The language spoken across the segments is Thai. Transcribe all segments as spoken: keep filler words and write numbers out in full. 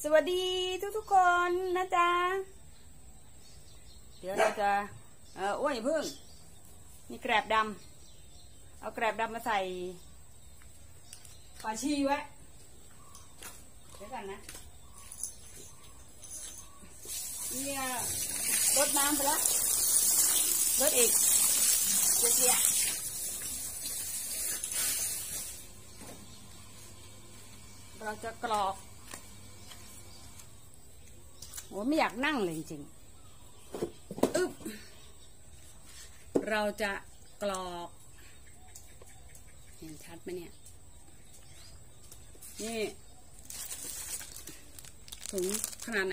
วัสดีทุกทุกคนนะจ๊ะเดี๋ยวเราจะเอออ้วนอย่าเพิ่งมีแกรบดำเอาแกรบดำมาใส่ฝาชีไว้เดี๋ยวกันนะเนี่ยรดน้ำไปแล้วรดอีกเจี๊ยบเราจะกรอกโอ้ไม่อยากนั่งเลยจริงๆอึ๊บเราจะกรอกเห็นชัดไหมเนี่ยนี่ถุงขนาดไหน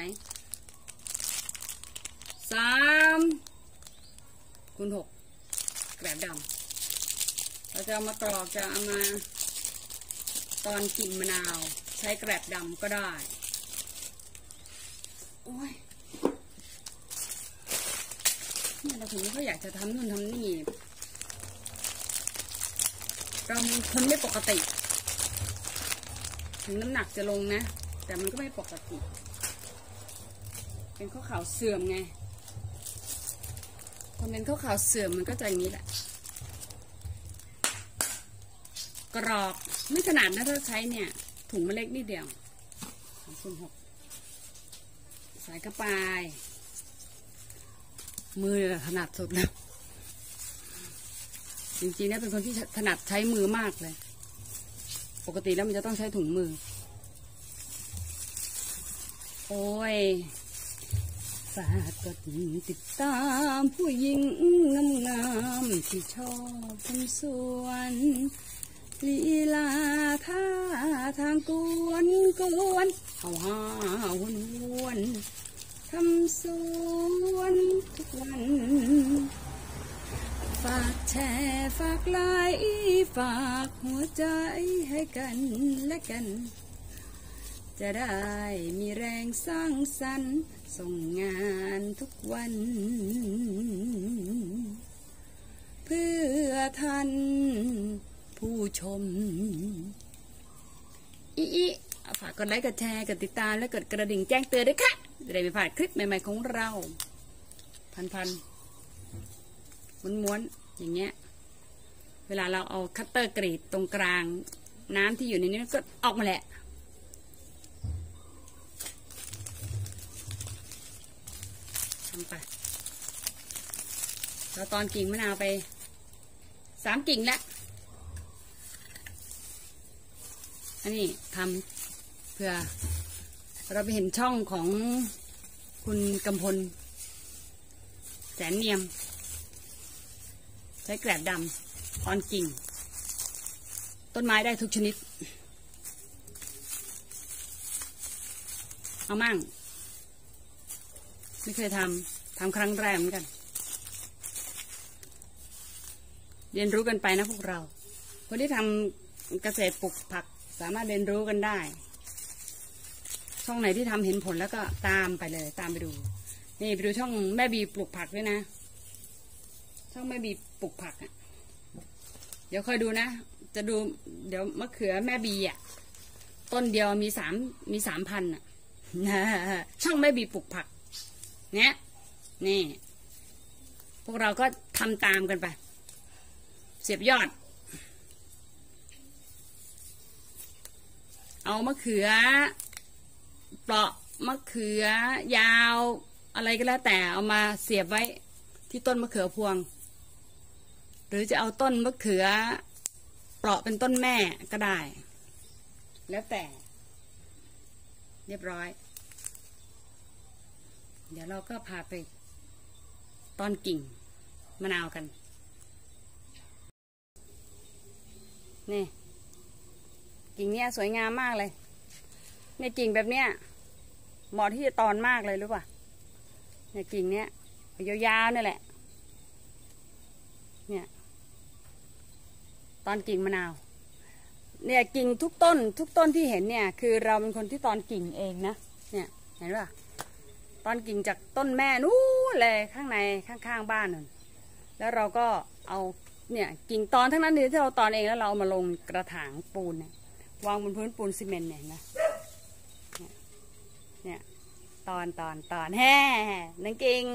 สามคูณหกแกรบดำเราจะเอามากรอกจะเอามาตอนกิ่งมะนาวใช้แกรบดำก็ได้โอ้ยเนี่ยเราถึงไม่ค่อยอยากจะทำนู่นทำนี่เราคนไม่ปกติถึงน้ำหนักจะลงนะแต่มันก็ไม่ปกติเป็นข้อเข่าเสื่อมไงคนเป็นข้อเข่าเสื่อมมันก็จะอย่างนี้แหละกรอกไม่ขนาดนะถ้าใช้เนี่ยถุงมันเล็กนิดเดียวสามคูณหกใส่กระปายมือถนัดสุดแล้วจริงๆเนี่ยเป็นคนที่ถนัดใช้มือมากเลยปกติแล้วมันจะต้องใช้ถุงมือโอ้ยฝากกดติดตามผู้หญิงงามๆที่ชอบทำสวนลีลาท่าทางกวนกวนเอาห้าวนวนทำสวนทุกวันฝากแชร์ฝากไลค์ฝากหัวใจให้กันและกันจะได้มีแรงสร้างสรรค์ส่งงานทุกวันเพื่อท่านผู้ชมอีอีฝากกดไลค์กดแชร์กดติดตามและกดกระดิ่งแจ้งเตือนด้วยค่ะจะได้ไม่พลาดคลิปใหม่ๆของเราพันๆม้วนๆอย่างเงี้ยเวลาเราเอาคัตเตอร์กรีดตรงกลางน้ำที่อยู่ในนี้ก็ออกมาแหละทำไปเราตอนกิ่งมะนาวไปสามกิ่งแล้วอันนี้ทำเพื่อเราไปเห็นช่องของคุณกำพลแสนเนียมใช้แกรบดำตอนกิ่งต้นไม้ได้ทุกชนิดเอามั่งไม่เคยทำทำครั้งแรกเหมือนกันเรียนรู้กันไปนะพวกเราคนที่ทำเกษตรปลูกผักสามารถเรียนรู้กันได้ช่องไหนที่ทำเห็นผลแล้วก็ตามไปเลยตามไปดูนี่ไปดูช่องแม่บีปลูกผักด้วยนะช่องแม่บีปลูกผักอ่ะเดี๋ยวค่อยดูนะจะดูเดี๋ยวมะเขือแม่บีอ่ะต้นเดียวมีสามมีสามพันอ่ะช่องแม่บีปลูกผักเนี้ยนี่พวกเราก็ทำตามกันไปเสียบยอดเอามะเขือเปราะมะเขือยาวอะไรก็แล้วแต่เอามาเสียบไว้ที่ต้นมะเขือพวงหรือจะเอาต้นมะเขือเปราะเป็นต้นแม่ก็ได้แล้วแต่เรียบร้อยเดี๋ยวเราก็พาไปตอนกิ่งมะนาวกันนี่กิ่งเนี้ยสวยงามมากเลยเนี่ยกิ่งแบบเนี้ยเหมาะที่จะตอนมากเลยรู้ป่ะเนี่ยกิ่งเนี้ยยาวๆนี่แหละเนี่ยตอนกิ่งมะนาวเนี่ยกิ่งทุกต้นทุกต้นที่เห็นเนี่ยคือเราเป็นคนที่ตอนกิ่งเองนะเนี่ยเห็นป่ะตอนกิ่งจากต้นแม่นู้นเลยข้างในข้างๆบ้านนั่นแล้วเราก็เอาเนี่ยกิ่งตอนทั้งนั้นที่เราตอนเองแล้วเราเอามาลงกระถางปูนเนี่ยวางบนพื้นปูนซีเมนต์เนี่ยนะตอนตอนตอนแฮ่หนึ่งกิ่ง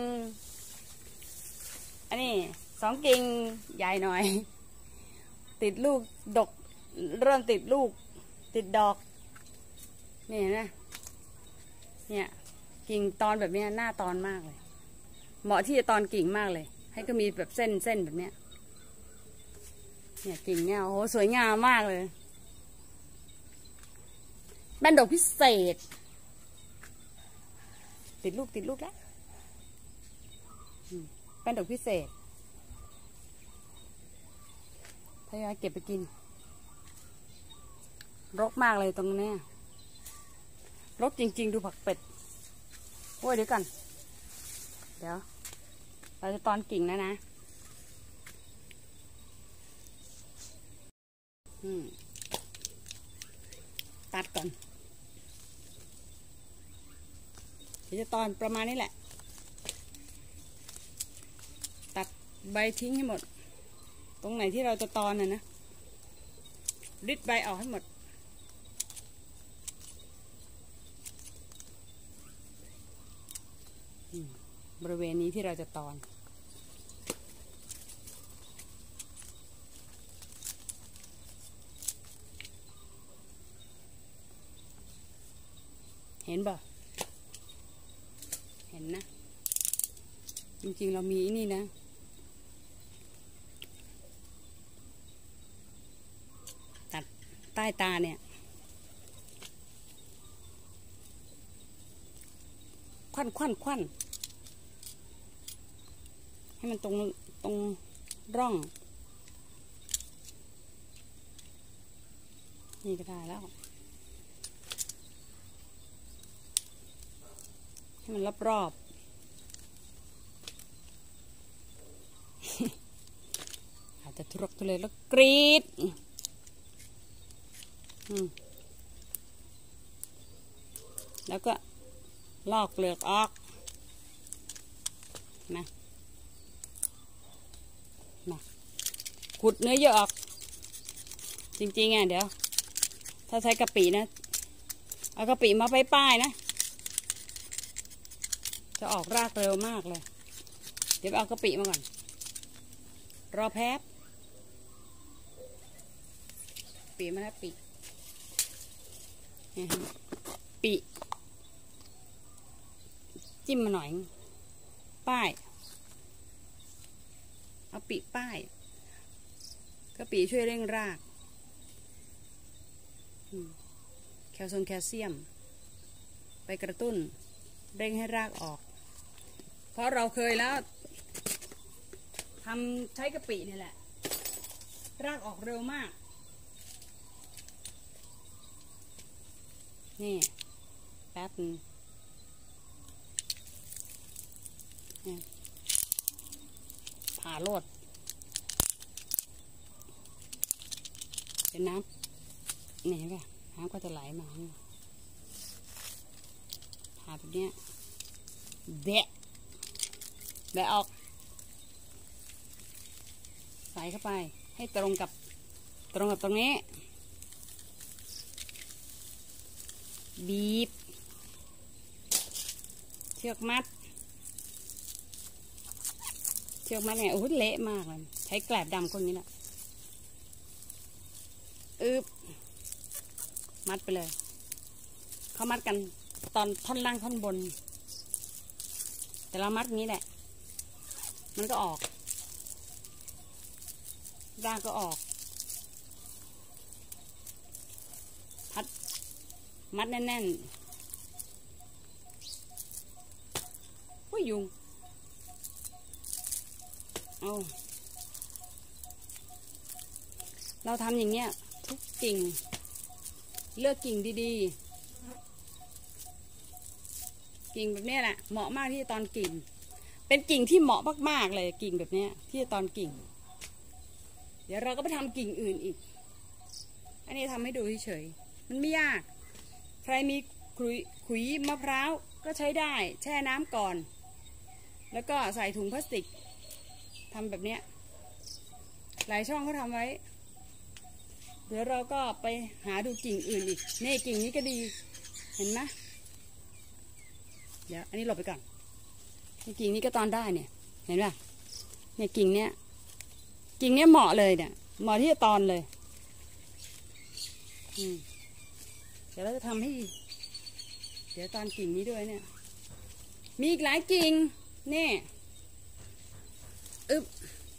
อันนี้สองกิ่งใหญ่หน่อยติดลูกดกเริ่มติดลูกติดดอกนี่เห็นไหมเนี่ยกิ่งตอนแบบนี้หน้าตอนมากเลยเหมาะที่จะตอนกิ่งมากเลยให้ก็มีแบบเส้นเส้นแบบเนี้ยเนี่ยกิ่งเนี่ยโอ้โหสวยงามมากเลยแบนดอกพิเศษติดลูกติดลูกแล้วแบนดอกพิเศษทยอยเก็บไปกินรกมากเลยตรงนี้รกจริงๆดูผักเป็ดโอ้ยเดี๋ยวกันเดี๋ยวเราจะตอนกิ่งแล้วนะตัดก่อนเดี๋ยวจะตอนประมาณนี้แหละตัดใบทิ้งให้หมดตรงไหนที่เราจะตอนน่ะนะริดใบออกให้หมดบริเวณนี้ที่เราจะตอนเห็นบ่เห็นนะจริงๆเรามีนี่นะตัดใต้ตาเนี่ยควันควันควันให้มันตรงตรงร่องนี่ก็ได้แล้วให้มันรอบๆ อาจจะทุรกทุเลแล้วกรีดแล้วก็ลอกเปลือกออกนะมาขุดเนื้อเยอะออกจริงๆอ่ะเดี๋ยวถ้าใช้กะปินะเอากะปิมาไปป้ายนะจะออกรากเร็วมากเลยเดี๋ยวเอากะปิมาก่อนรอแป๊บปีมาแล้วปีปีจิ้มมาหน่อยป้ายเอาปีป้ายกะปิช่วยเร่งรากแคลเซียมแคลเซียมไปกระตุ้นเร่งให้รากออกเพราะเราเคยแล้วทำใช้กะปินี่แหละรากออกเร็วมากนี่แป๊บนึงผ่าโลดเป็นน้ำนี่ป่ะน้ำก็จะไหลมาผ่าแบบนี้แบะแบะออกใส่เข้าไปให้ตรงกับตรงกับตรงนี้บีบเชือกมัดเชือกมัดเนี่ยโอ้โหเละมากเลยใช้แกลบดำคนนี้แหละอึบมัดไปเลยเขามัดกันตอนท่อนล่างท่อนบนแต่เรามัดอย่างนี้แหละมันก็ออกร่างก็ออกพัดมัดแน่นๆอุ้ยยุงเอาเราทำอย่างเงี้ยทุกกิ่งเลือกกิ่งดีๆกิ่งแบบนี้แหละเหมาะมากที่ตอนกิ่งเป็นกิ่งที่เหมาะมากๆเลยกิ่งแบบนี้ที่ตอนกิ่งเดี๋ยวเราก็ไปทำกิ่งอื่นอีกอันนี้ทำให้ดูเฉยๆมันไม่ยากใครมีขุยขุยมะพร้าวก็ใช้ได้แช่น้ำก่อนแล้วก็ใส่ถุงพลาสติกทำแบบเนี้ยหลายช่องเขาทำไว้เดี๋ยวเราก็ไปหาดูกิ่งอื่นอีกนี่กิ่งนี้ก็ดีเห็นไหมเดี๋ยวอันนี้หลบไปก่อนนี่กิ่งนี้ก็ตอนได้เนี่ยเห็นป่ะเนี่ยกิ่งเนี้ยกิ่งเนี้ยเหมาะเลยเนี่ยเหมาะที่จะตอนเลยอืมเดี๋ยวเราจะทำให้เดี๋ยวตอนกิ่งนี้ด้วยเนี่ยมีอีกหลายกิ่งนี่อึ๊บ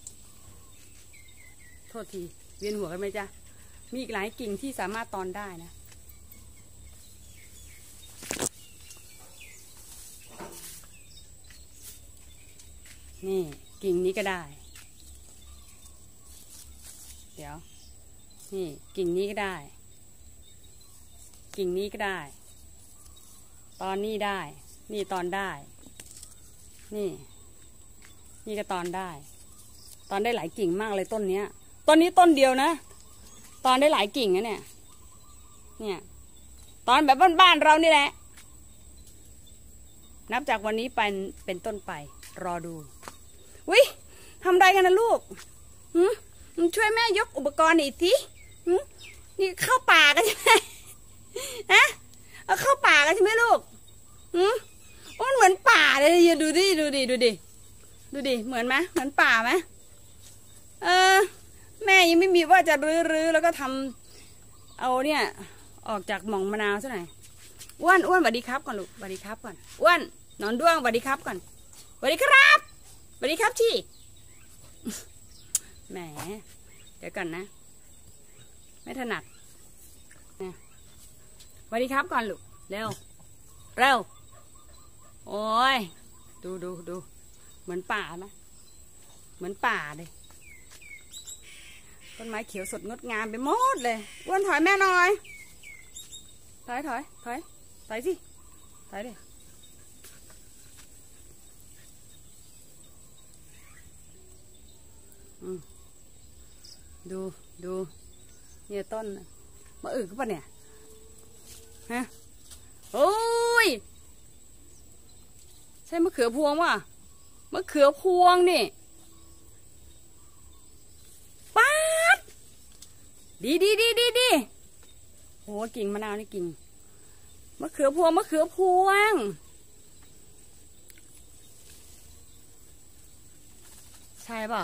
โทษทีเวียนหัวกันไหมจ๊ะมีอีกหลายกิ่งที่สามารถตอนได้นะนี่กิ่งนี้ก็ได้เดี๋ยวนี่กิ่งนี้ก็ได้กิ่งนี้ก็ได้ตอนนี้ได้นี่ตอนได้นี่นี่ก็ตอนได้ตอนได้หลายกิ่งมากเลยต้นเนี้ยต้นนี้ต้นเดียวนะตอนได้หลายกิ่งนะเนี่ยเนี่ยตอนแบบบ้านๆเรานี่แหละนับจากวันนี้เป็นเป็นต้นไปรอดูวิทำไรกันนะลูกหืมช่วยแม่ยกอุปกรณ์อีกทีนี่เข้าป่ากันใช่ไหมฮะเอาเข้าป่ากันใช่ไหมลูกหืมมันเหมือนป่าเลยดูดิดูดิดูดิดูดิเหมือนไหมเหมือนป่าไหมเออแม่ยังไม่มีว่าจะรื้อรื้อแล้วก็ทำเอาเนี่ยออกจากหม่องมะนาวซะหน่อยอ้วนอ้วนสวัสดีครับก่อนลูกสวัสดีครับก่อนอ้วนนอนด้วงสวัสดีครับก่อนสวัสดีครับสวัสดีครับที่แหมเดี๋ยวกันนะไม่ถนัดนะสวัสดีครับก่อนลูกเร็วเร็วโอ้ยดูดูดูเหมือนป่าไหมเหมือนป่าเลยต้นไม้เขียวสดงดงามไปหมดเลยอ้วนถอยแม่หน่อยถอยถอยถอยถอยสิถอยดิอืมดูดูเนี่ยต้นมะอึกก็ปะเนี่ยฮะโอ้ยใช่มะเขือพวงวะมะเขือพวงนี่ป๊าดดีดีดีดีดีโหกิ่งมะนาวนี่กิ่งมะเขือพวงมะเขือพวงใช่เปล่า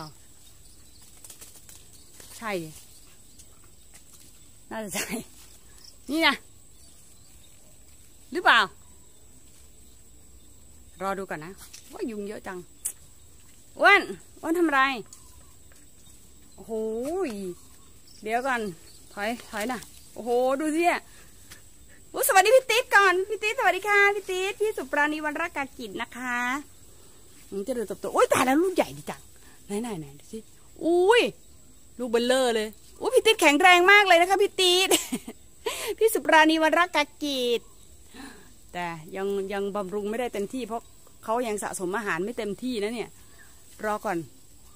ใช่ดิน่าจะใช่นี่นะหรือเปล่ารอดูก่อนนะว่ายุงเยอะจังอ้วนอ้วนทำไรโอ้โหเดี๋ยวก่อนถอยถอยนะโอ้โหดูสิอ่ะสวัสดีพี่ติ๊ดก่อนพี่ติ๊ดสวัสดีค่ะพี่ติ๊ดพี่สุปราณีวรรณกากิจนะคะมันจะเดินตบตัวโอ้ยตายแล้วลูกใหญ่ดีจังไหนไหนไหนดูสิอุ้ยลูกเบลเลอร์เลยโอ้พี่ติ๊ดแข็งแรงมากเลยนะคะพี่ติ๊ดพี่สุปราณีวรรณกากิจแต่ยังยังบำรุงไม่ได้เต็มที่เพราะเขายังสะสมอาหารไม่เต็มที่นะเนี่ยรอก่อน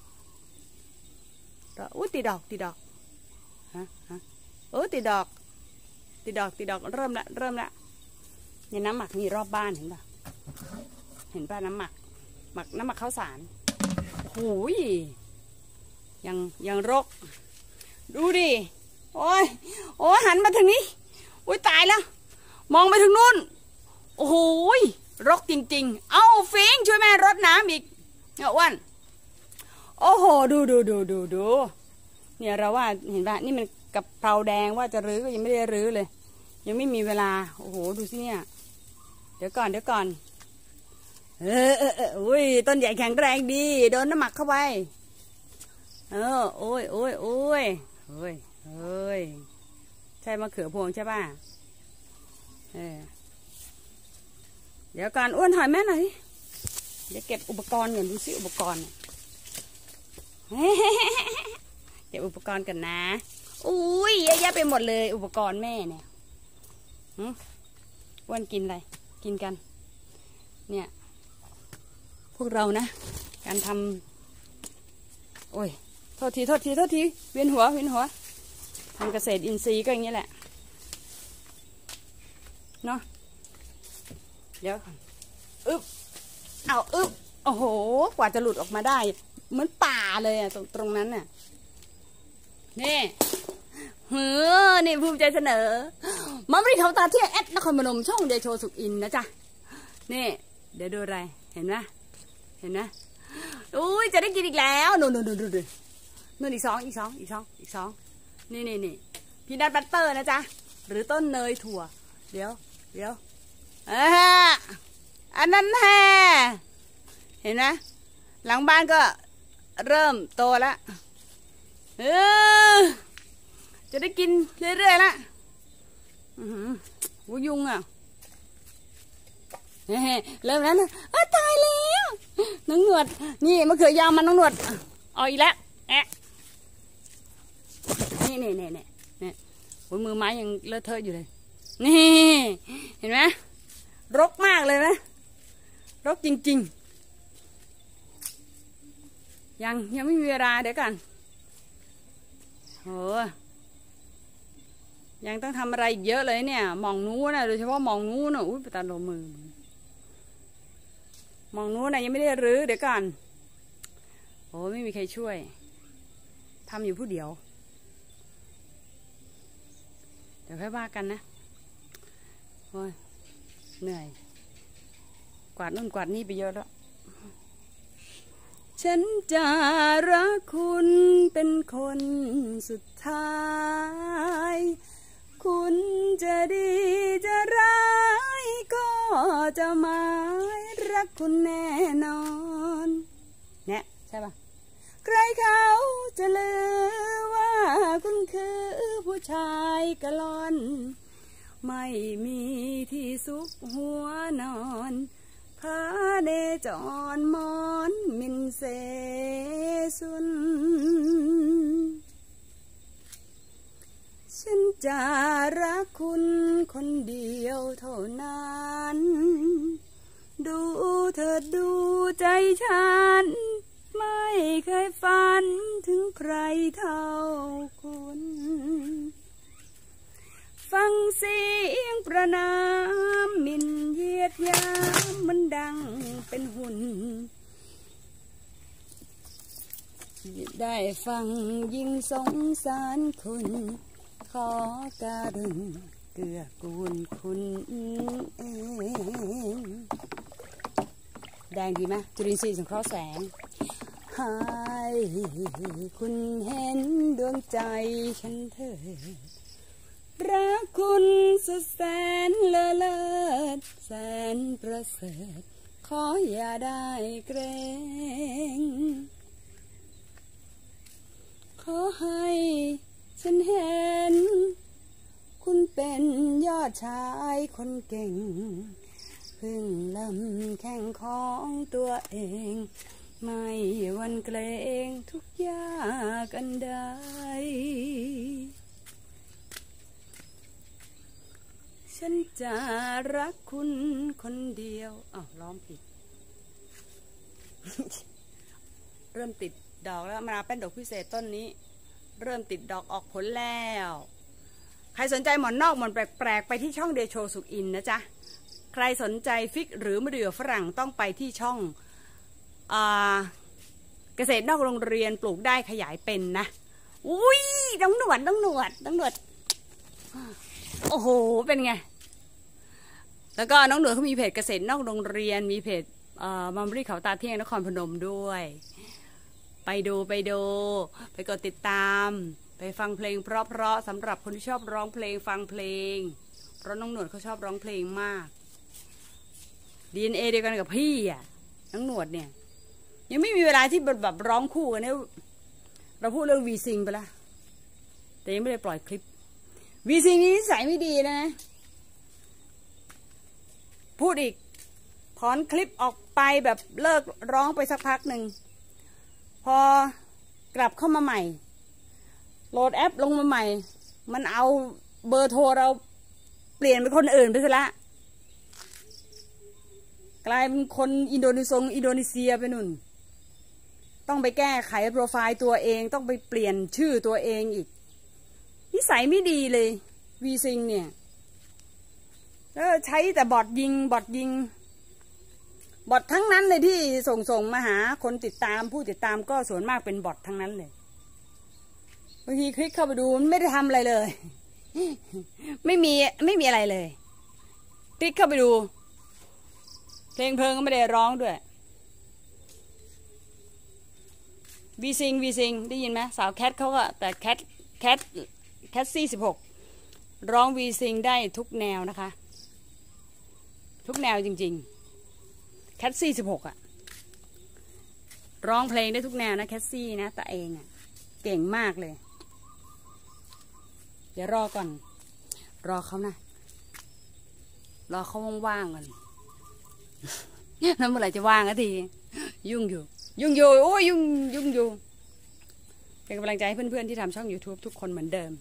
รออุ้ยตีดอกตีดอกฮะฮะโอ้ตีดอกตีดอกตีดอกเริ่มละเริ่มละเนี่ยน้ำหมักมีรอบบ้านเห็นป่ะเห็นป่ะน้ำหมักหมักน้ำหมักข้าวสารโอ้ยยังยังรกดูดิโอ้ยโอ้ยหันมาทางนี้โอ้ยตายแล้วมองไปทางนู้นโอ้โหรกจริงๆเอาฟิงช่วยแม่รดน้ำอีกเนี่ยอ้วนโอ้โหดูดูดูดูดูเนี่ยเราว่าเห็นป่ะนี่มันกับเพราแดงว่าจะรื้อก็ยังไม่ได้รื้อเลยยังไม่มีเวลาโอ้โหดูสิเนี่ยเดี๋ยวก่อนเดี๋ยวก่อนเออเออเอออุ้ยต้นใหญ่แข็งแรงดีโดนน้ำหมักเข้าไปเออโอ้ยโอ้ยโอ้ยเฮ้ยเฮ้ยใช่มะเขือพวงใช่ป่ะเออเดี๋ยวก่อนอ้วนถอยแม่หน่อยเดี๋ยวเก็บอุปกรณ์ก่อนดูสิอุปกรณ์เก็บอุปกรณ์กันนะอุ้ยเยอะแยะไปหมดเลยอุปกรณ์แม่เนี่ยอ้วนกินอะไรกินกันเนี่ยพวกเรานะการทำโอ้ยโทษทีโทษทีโทษทีเวียนหัวเวียนหัวทำเกษตรอินทรีย์ก็อย่างนี้แหละเนาะเดี๋ยวอึ๊บเอาอึ๊บโอ้โหกว่าจะหลุดออกมาได้เหมือนป่าเลยอะตรงตรงนั้นน่ะนี่เฮ้อนี่ภูมิใจเสนอมัมรีเขาตาเที่ยแอดนครพนมช่องเดโชสุขอินนะจ๊ะนี่เดี๋ยวดูอะไรเห็นไหมเห็นไหมอุ้ยจะได้กินอีกแล้วนู่นนู่นนู่นนู่นนู่นอีกสองอีกสองอีกสองอีกสองนี่นี่นี่พีนัทบัตเตอร์นะจ๊ะหรือต้นเนยถั่วเดี๋ยวเดี๋ยวอ่าอันนั้นแฮ่เห็นไหมหลังบ้านก็เริ่มโตแล้วเออจะได้กินเรื่อยๆละอือหือยุงอ่ะเริ่มแล้วนะเออตายแล้วน้องหนวดนี่มะเขือยาวมันน้องหนวดเอาอีกแล้วแอะนี่นี่นี่นี่นี่บนมือไม้ยังเลอะเทอะอยู่เลยนี่เห็นไหมรกมากเลยนะรกจริงๆยังยังไม่มีเวลาเดี๋ยวกันโหยังต้องทำอะไรอีกเยอะเลยเนี่ยมองนู้นนะโดยเฉพาะมองนู้นนะอุ้ยไปตาโลมือมองนู้นนะยังไม่ได้รื้อเดี๋ยวก่อนโอ้ไม่มีใครช่วยทำอยู่ผู้เดียวเดี๋ยวค่อยว่ากันนะโอ้ยเหนื่อยกวาดนู่นกวาดนี่ไปเยอะแล้วฉันจะรักคุณเป็นคนสุดท้ายคุณจะดีจะร้ายก็จะไม่รักคุณแน่นอนเนี่ยใช่ปะใครเขาจะลือว่าคุณคือผู้ชายกะล่อนไม่มีที่ซุกหัวนอนพาเดจรมอนมินเสสุนฉันจะรักคุณคนเดียวเท่านั้นดูเธอดูใจฉันไม่เคยฝันถึงใครเท่าคุณฟังเสียงประนามมินเยียดยามมันดังเป็นหุ่นได้ฟังยิ่งสงสารคุณขอการุณเกื้อกูลคุณเองแดงดีไหมจุลินทรีย์สังเคราะห์แสงให้คุณเห็นดวงใจฉันเถิดรักคุณสุดแสนเลอเลิศแสนประเสริฐขออย่าได้เกรงขอให้ฉันเห็นคุณเป็นยอดชายคนเก่งพึ่งลำแข่งของตัวเองไม่หวั่นเกรงทุกยากอันใดฉันจะรักคุณคนเดียวอ้าวร้องผิด เริ่มติดดอกแล้วมะนาวแป้นดอกพิเศษต้นนี้เริ่มติดดอกออกผลแล้วใครสนใจหมอนนอกหมอนแปลกๆไปที่ช่องเดโชสุขอินนะจ๊ะใครสนใจฟิกหรือมะเดื่อฝรั่งต้องไปที่ช่องเกษตรนอกโรงเรียนปลูกได้ขยายเป็นนะอุ้ยต้องหนวดต้องหนวดต้องหนวดโอ้โหเป็นไงแล้วก็น้องหนวดเขามีเพจเกษตรนอกโรงเรียนมีเพจมัมรี่เขาตาเที่ยงนครพนมด้วยไปดูไปดูไปกดติดตามไปฟังเพลงเพราะๆสำหรับคนที่ชอบร้องเพลงฟังเพลงเพราะน้องหนวดเขาชอบร้องเพลงมาก ดี เอ็น เอ เดียวกันกับพี่อ่ะน้องหนวดเนี่ยยังไม่มีเวลาที่แบบร้องคู่กันเนี่ยเราพูดเรื่องวีซิงไปแล้วแต่ยังไม่ได้ปล่อยคลิปวีซิงนี้นิสัยไม่ดีนะพูดอีกถอนคลิปออกไปแบบเลิกร้องไปสักพักหนึ่งพอกลับเข้ามาใหม่โหลดแอปลงมาใหม่มันเอาเบอร์โทรเราเปลี่ยนเป็นคนอื่นไปซะละกลายเป็นคนอินโดนีเซียอินโดนีเซียไปนู่นต้องไปแก้ไขโปรไฟล์ตัวเองต้องไปเปลี่ยนชื่อตัวเองอีกนิสัยไม่ดีเลยวีซิงเนี่ยแล้วใช้แต่บอทยิงบอทยิงบอททั้งนั้นเลยที่ส่งส่งมาหาคนติดตามผู้ติดตามก็ส่วนมากเป็นบอททั้งนั้นเลยบางทีคลิกเข้าไปดูมันไม่ได้ทำอะไรเลยไม่มีไม่มีอะไรเลยคลิกเข้าไปดูเพลงเพลิงก็ไม่ได้ร้องด้วยวีซิงวีซิงได้ยินไหมสาวแคทเขาก็แต่แคทแคทแคทซี่สิบหกร้องวีซิงได้ทุกแนวนะคะทุกแนวจริงๆแคทซี่สิบหกอะร้องเพลงได้ทุกแนวนะแคทซี่นะแต่เองอะเก่งมากเลยเดี๋ยวรอก่อนรอเขานะรอเขาว่างๆก่อนแล้วเมื่อไหร่จะว่างสักทียุ่งอยู่ยุ่งอยู่โอ้ยยุ่งยุ่งอยู่เป็นกำลังใจให้เพื่อนๆที่ทำช่อง ยูทูบ ทุกคนเหมือนเดิม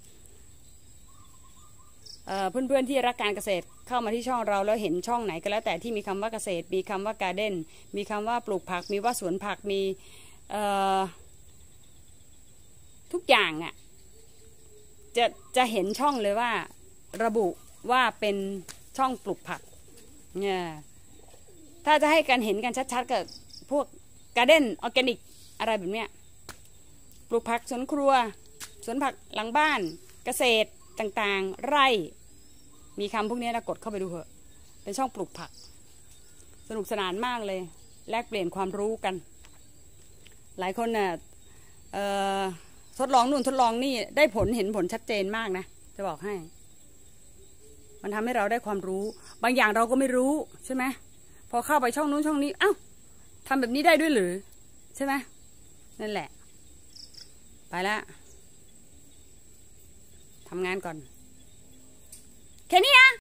เอ่อเพื่อนๆที่รักการเกษตรเข้ามาที่ช่องเราแล้วเห็นช่องไหนก็แล้วแต่ที่มีคำว่าเกษตรมีคำว่าการ์เด้นมีคำว่าปลูกผักมีว่าสวนผักมีเอ่อทุกอย่างอ่ะจะจะเห็นช่องเลยว่าระบุว่าเป็นช่องปลูกผักเนี่ยถ้าจะให้กันเห็นกันชัดๆกับพวกการ์เด้นออร์แกนิกอะไรแบบเนี้ยปลูกผักสวนครัวสวนผักหลังบ้านเกษตรต่างๆไร่มีคำพวกนี้นะกดเข้าไปดูเถอะเป็นช่องปลูกผักสนุกสนานมากเลยแลกเปลี่ยนความรู้กันหลายคนน่ะเอ่อทดลองนู่นทดลองนี่ได้ผลเห็นผลชัดเจนมากนะจะบอกให้มันทำให้เราได้ความรู้บางอย่างเราก็ไม่รู้ใช่ไหมพอเข้าไปช่องนู้นช่องนี้เอ้าทำแบบนี้ได้ด้วยหรือใช่ไหมนั่นแหละไปละทำงานก่อนแค่นี้อะ